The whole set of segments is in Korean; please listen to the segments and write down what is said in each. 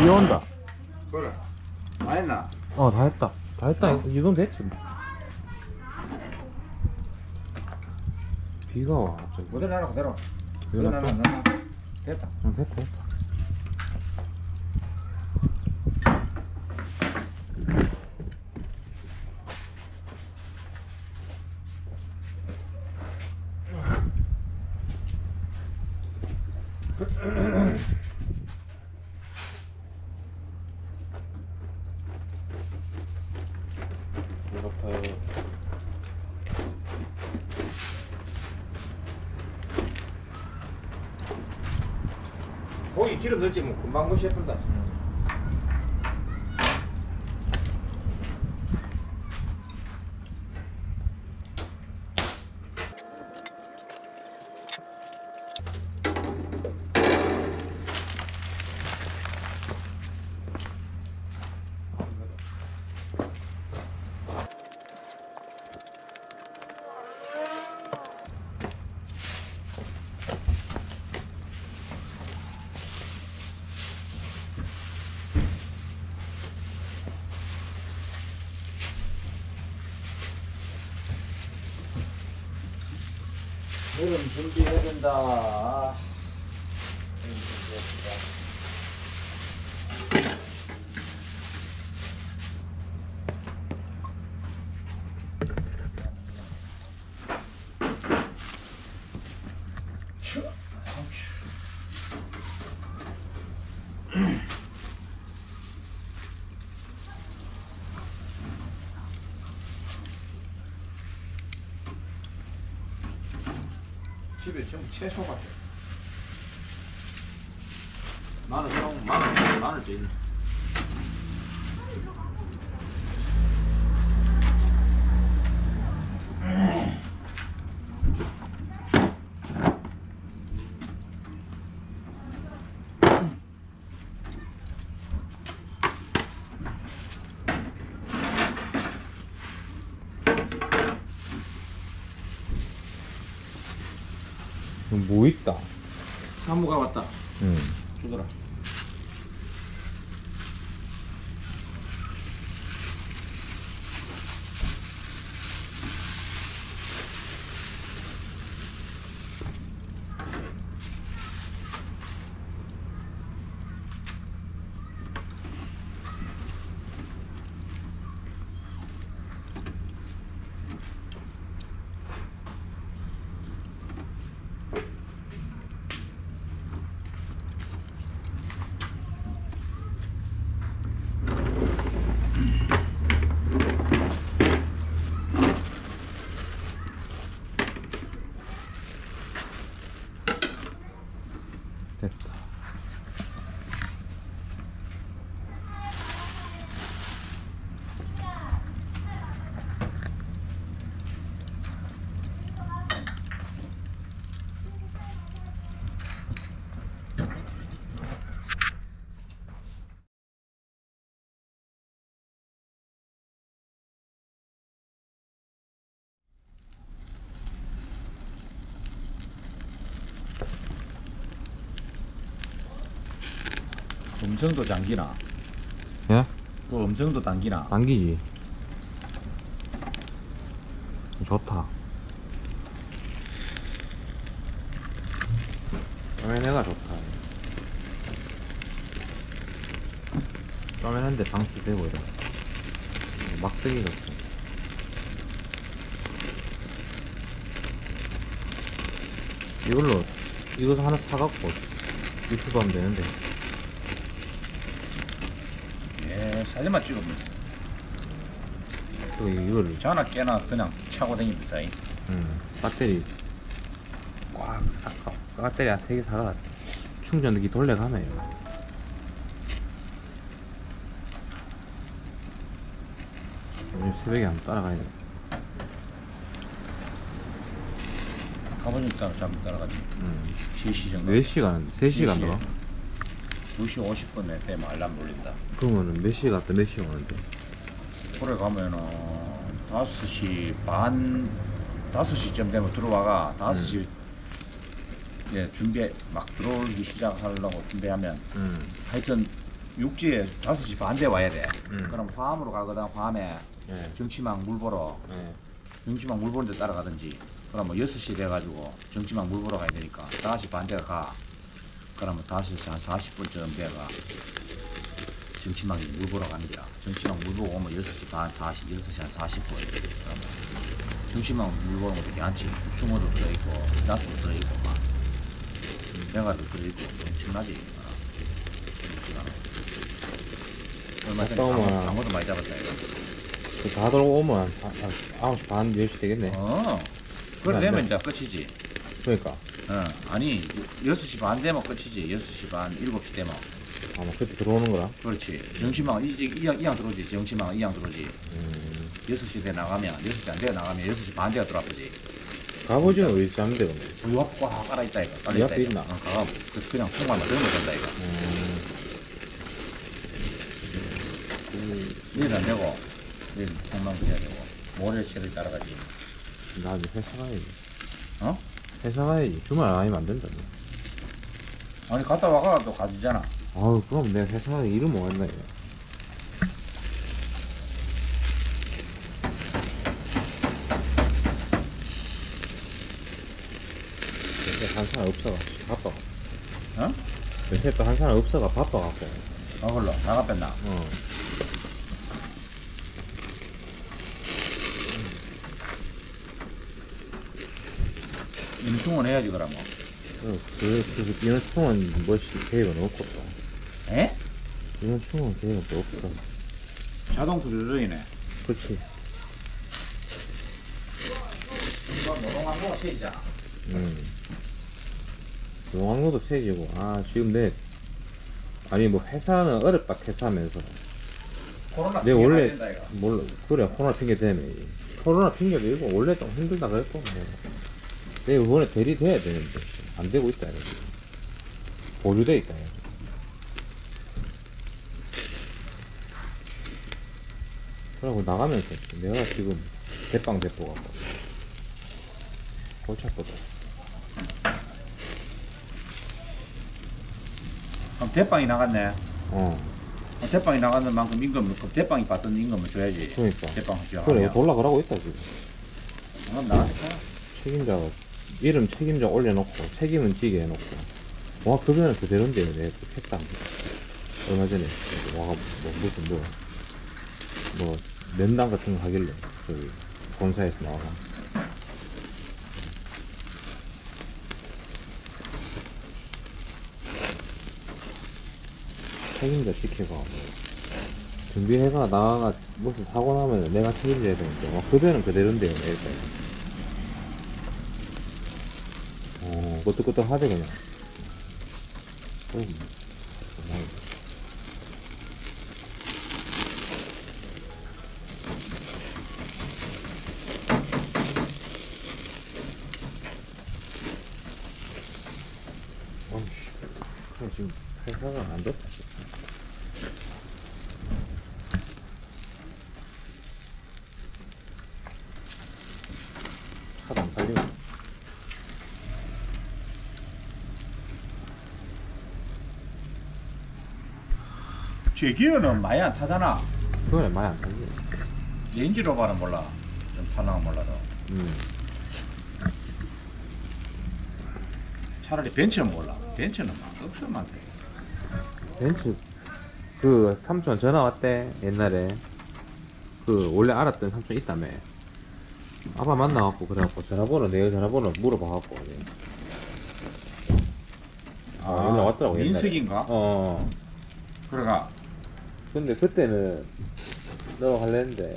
비 온다. 그래. 다 했나? 다 했다. 다 했다. 이 정도 됐지. 뭐. 비가 와. 저기. 그대로 놔라 그대로. 이거 그대로 놔둬? 놔라. 됐다. 됐다, 됐다. 이렇게 고기 기름 넣지 뭐 금방 무시 예쁜다. 기름 준비해야 된다. 기름 준비해야 된다. 집에 전부 채소 같아. 마늘 찌네. 뭐 있다. 사무가 왔다. 응. 주더라. 됐다. 음성도 잠기나? 예? 또 음성도 당기나? 당기지. 좋다. 쪼매내가 좋다. 쪼매는데 방수되고 이래. 막 쓰기가 없어. 이거 하나 사갖고 유튜브 하면 되는데. 예, 사진만 찍으면 또 이거를 전화 깨나 그냥 차고 다닙니다. 배터리 꽉 사가. 배터리 한 3개 사가. 충전기 돌려가면 오늘 새벽에 한번 따라가야 돼. 가보니 따라가지. 3시 정도. 4시간, 3시간 더? 2시 50분에 되면 알람 울린다. 그러면은 몇 시에 갔다 몇 시에 오는데? 그래 가면은 5시 반, 5시쯤 되면 들어와가 5시 예, 준비 막 들어오기 시작하려고 준비하면 하여튼 육지에 5시 반대 와야 돼. 음. 그럼 화암으로 가거든. 화암에 예. 정치망 물 보러. 예. 정치망 물 보는 데 따라가든지. 그럼 뭐 6시 돼가지고 정치망 물 보러 가야 되니까 5시 반대가 가. 그러면 5시 한 40분쯤 돼가 정치망에 물 보러 가는 거야. 정치망 물 보고 오면 6시 반, 6시 한 40분. 그러면 정치망 물 보는 것도 괜찮지. 숭어도 들어있고, 나스도 들어있고, 막. 대가도 들어있고, 엄청나지. 얼마 전에 갔다 오면- 광어도 많이 잡았다, 이거. 다 돌고 오면 9시 반, 10시 되겠네. 그래 안 되면 돼. 이제 끝이지. 그러니까. 아니, 6시 반 되면 끝이지. 6시 반, 7시 되면. 아마 그때 들어오는 거라. 그렇지. 정치망, 이양 들어오지. 정치망, 이양 들어오지. 6시 돼 나가면, 6시 안 돼 나가면 6시 반 돼가 들어와보지. 갑오징어 어디 잡는데, 근데? 우리 앞 꽉 깔아있다, 이거. 이 깔아있다, 앞에 이거. 있나? 가가 그냥 통만 들으면 된다, 이거. 내일 안 되고, 내일 통만 그려야 되고, 모레 새를 따라가지. 나 이제 회사 가야지. 어? 회사 가야지. 주말 아니면 안 된다. 아니, 갔다 와가 또 가지잖아. 아유, 그럼 내가 회사 가서 일을 뭐 했나, 이거. 요새 한 사람 없어가 바빠. 어? 요새 또 한 사람 없어가 바빠갖고. 흘러. 나가 뺐나? 어. 임충은 해야지, 그러면. 이런 충은 뭐시 계획은 없고 또. 에? 이런 충은 계획은 또 없어. 자동 프리러이네. 그렇지. 이거 노동한 거가 세지잖아. 용광로도 세지고. 아, 지금 아니 뭐 회사는 어렵다 회사하면서. 코로나 내가 핑계 원래 된다, 이거. 몰라. 그래 코로나 핑계 대네. 코로나 핑계 대고 원래 좀 힘들다 그랬고 뭐. 내가 이번에 대리 돼야 되는데 안 되고 있다 이거. 보류돼 있다 이거. 그러고 나가면서 내가 지금 대빵 대포 갖고 골치 아프다. 그럼 대빵이 나갔네. 어. 대빵이 나가는 만큼 임금, 그 대빵이 받던 임금을 줘야지. 그러니까. 대빵 하죠. 그래 돌라 그러고 있다 지금. 그럼 나한테 책임자가 이름 책임자 올려놓고 책임은 지게 해놓고 와 급여는 그대로인데 내가 또 했다. 얼마 전에 와가 뭐 무슨 뭐 면담 같은 거 하길래 저기 본사에서 나와가 책임자 지키고 준비해가 나가가 무슨 사고 나면 내가 책임져야 되는데 와 급여는 그대로인데요 이렇게. 끄떡끄떡 하대 그냥. 지금 회사가 안 좋다. 하도 안 팔리고. 제기어는 많이 안 타잖아. 그거는 많이 안 팔리. 레인지로버는 몰라. 좀 타나 몰라도. 차라리 벤츠는 몰라. 벤츠는 막 없어 많대. 벤츠 그 삼촌 전화 왔대 옛날에. 그 원래 알았던 삼촌 있다며. 아빠 만나갖고 그래갖고 전화번호 내 전화번호 물어봐갖고. 연락 왔더라고 옛날에. 민숙인가? 그래가 근데 그때는 너가 할랬는데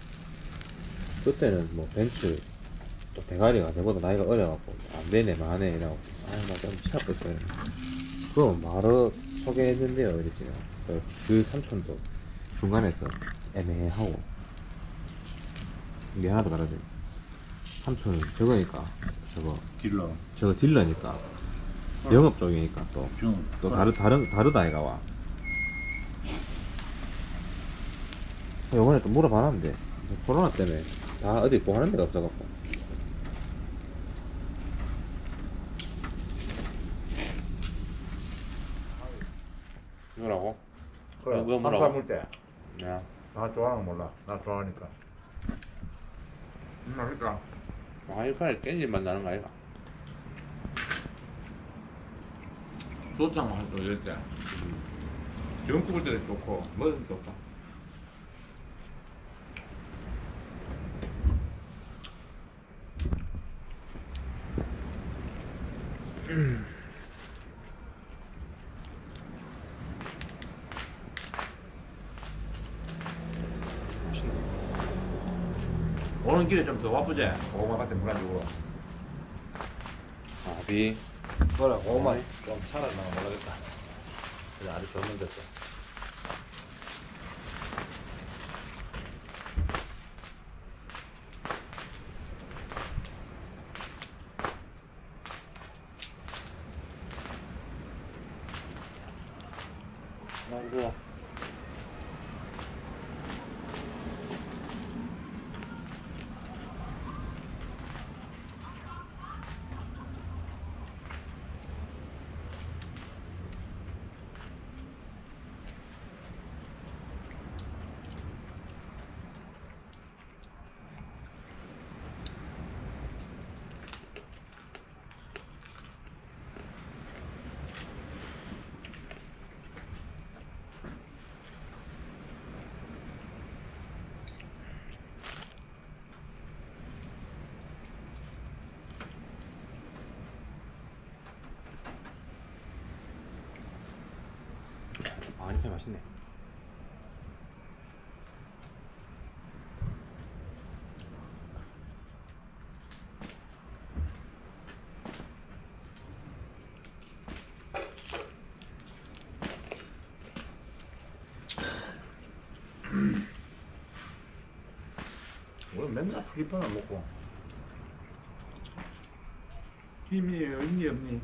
그때는 뭐 벤츠 또 대가리가 내보다 나이가 어려갖고 안 되네 마네 이러고 나좀 치아팠어요. 그럼 바로 소개했는데요 이랬지. 그 삼촌도 중간에서 애매하고 미안하다 그러지. 삼촌은 저거니까 딜러. 저거 딜러니까 영업 쪽이니까 또 다르다 이가 와. 요번에 또 물어봐놨는데 코로나 때문에 다 어디 구하는 데가 없어갖고. 이거라고? 그래. 뭐 한파 뭐라고? 물 때. 야, 나 좋아하는 거 몰라. 나 좋아하니까. 맛있다. 와이파이 깻잎 맛 나는 거 아이가? 소탕 맛도 이럴 때. 전 굽을 때도 좋고, 뭐든 좋다. 맛있네. 오는 길에 좀 더 바쁘지? 고구마 같은 물안 주고. 아비. 그래, 고구마 좀 살아나면 모르겠다. 그래, 아주 좋은 됐어. 아이고. 아, 이렇게 맛있네. 우리 맨날 프리판을 먹고. 힘이 있니, 없니?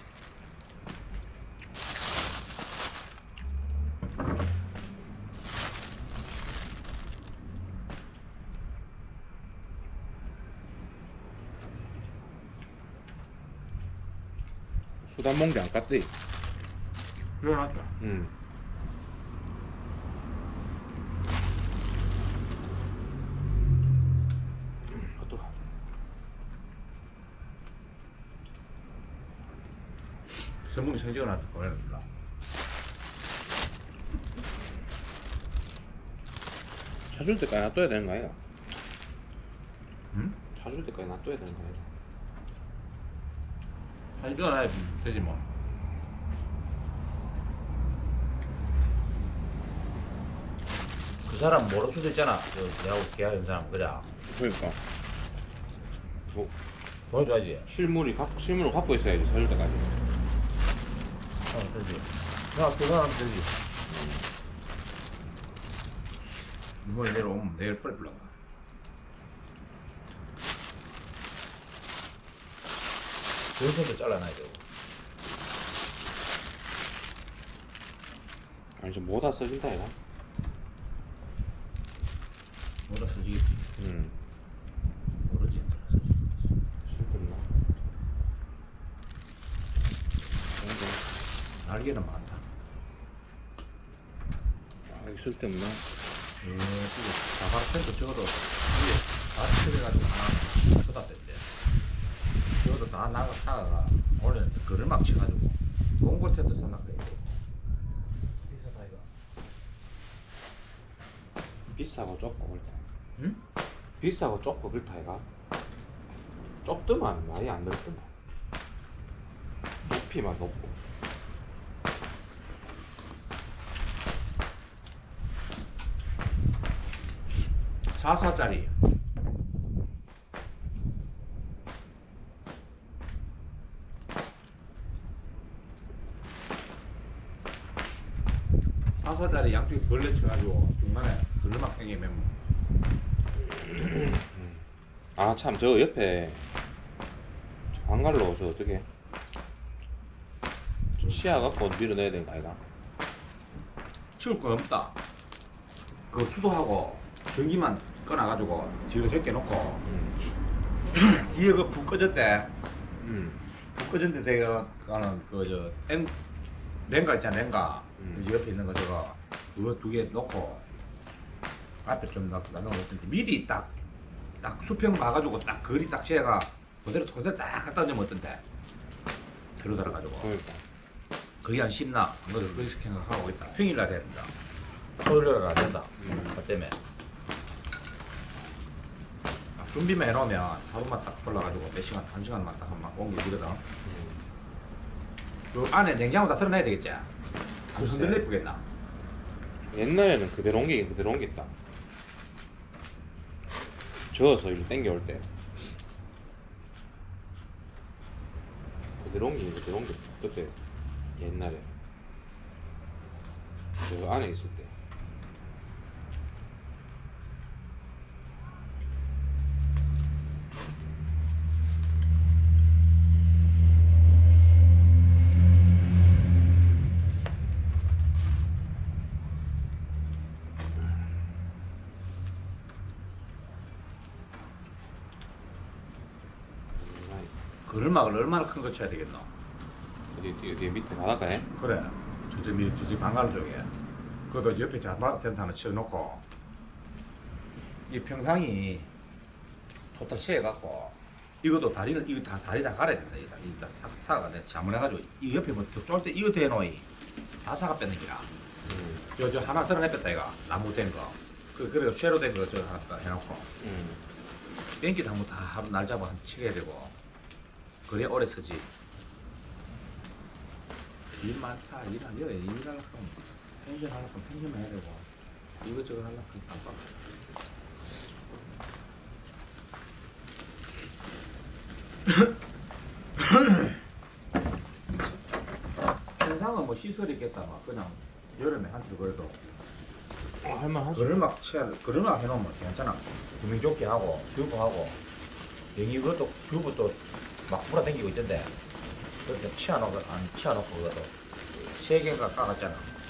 수단 몽개 안 깠지? 일어났다. 응. 또. 선풍기 생지가 나서 보내는다. 차줄 때까지 놔둬야 되는 거 아이가? 응? 차줄 때까지 놔둬야 되는 거 아이가? 생지가 나야 되지 뭐. 그 사람 모를 수도 있잖아. 내하고 계약한 사람, 그자? 그러니까. 뭐, 보여줘야지. 실물을 갖고 있어야지, 차줄 때까지. 되지. 야, 그 사람 되지. 이번에 내려오면 내일 빨리 불러가. 전선도 잘라놔야 되고. 아니, 저 뭐다 써진다, 이가? 뭐라 써지겠지. 응. 모르지. 쓸데없나? 날개는 많다. 아, 이거 쓸데없나? 예, 자바라 펜트 적어도 위에 다 칠해가지고 하나 쏟았댔대. 적어도 다 사가가 원래는 그를 막 쳐가지고 몽골 텐트 샀나 그래. 비싸다 이거. 비싸고 좁고 그렇다. 응? 비싸고 좁고 그렇다, 이가? 좁더만 많이 안 들었더만. 높이만 높고. 4사짜리. 사사짜리 양쪽에 벌레 쳐가지고 중간에 걸레막 땡기면 아, 참, 저 옆에 저 한갈로 저 어떻게 좀 시야 갖고 밀어내야 되는 거 아이가? 치울 거 없다. 그 수도하고 전기만 꺼놔가지고 뒤로 제껴놓고 뒤에 그 불 꺼졌대. 불 꺼졌는데 제가 가는 그저 냉가 있잖아, 냉가. 그 옆에 있는 거 저거 그거 2개 넣고 앞에 좀 나눠 놓든지 미리 딱 수평 봐가지고 딱 거리 딱 재가 그대로 딱 갖다 놓으면 어떤데? 뒤로 달아가지고 그러니까. 거의 한 10나 안 그래도 그렇게 생각하고 있다. 평일날 해야 된다. 토요일날 안 된다. 그것 때문에 준비만 해놓으면 하루만 딱 골라가지고 몇 시간, 1시간만 딱 한번 옮겨지거든. 그 안에 냉장고 다 털어놔야 되겠지? 무슨 들 예쁘겠나? 옛날에는 그대로 옮기긴 그대로 옮겼다. 저어서 이렇게 땡겨올 때 그대로 옮기긴 그대로 옮겼다. 그때 옛날에 저 안에 있을 때. 그늘막을 얼마나 큰 거 쳐야 되겠노? 어디 밑에 바닷가에? 그래. 저기 방갈 쪽에. 그것도 옆에 자바 텐트 하나 쳐놓고 이 평상이 토탈 씌해갖고 이것도 다리는 이거 다 다리 다 갈아야 된다. 이거 다 사가 내가 자문해가지고 이 옆에 뭐쫄때 이거 대놓이 다 사가 뺏는 기라. 저 하나 드러내 뺐다 이거 나무 된 거. 그래도 쇠로 된 거 저 하나 딱 해놓고 뺑기도 한번 다 하루 날 잡아 한 치게 되고 그래 오래 서지. 일 많다. 일하려고 하면 펜션 하려고 하면 펜션만 해야 되고 이것저것 하려고 하면 깜빡. 현상은 뭐 시설이 있겠다. 막 그냥 여름에 한틀 그래도 할만하지. 그늘막 쳐야 그늘막 해놓으면 괜찮아. 구명 좋게 하고 튜브하고 영이 그것도 튜브 또막 불어당기고 있던데 그렇게 치워놓고 안 치워놓고 그것도 3개가 까갔잖아.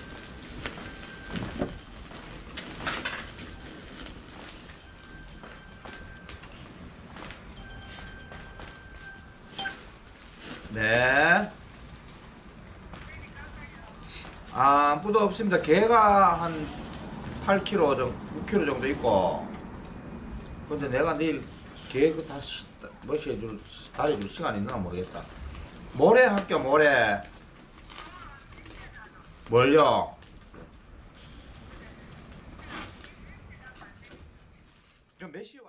네. 아무도 없습니다. 개가 한 8kg 정도, 9kg 정도 있고. 근데 내가 내일 개 그 다시 다려줄 시간이 있나 모르겠다. 모레 할게요, 모레. 뭘요? 몇 시요?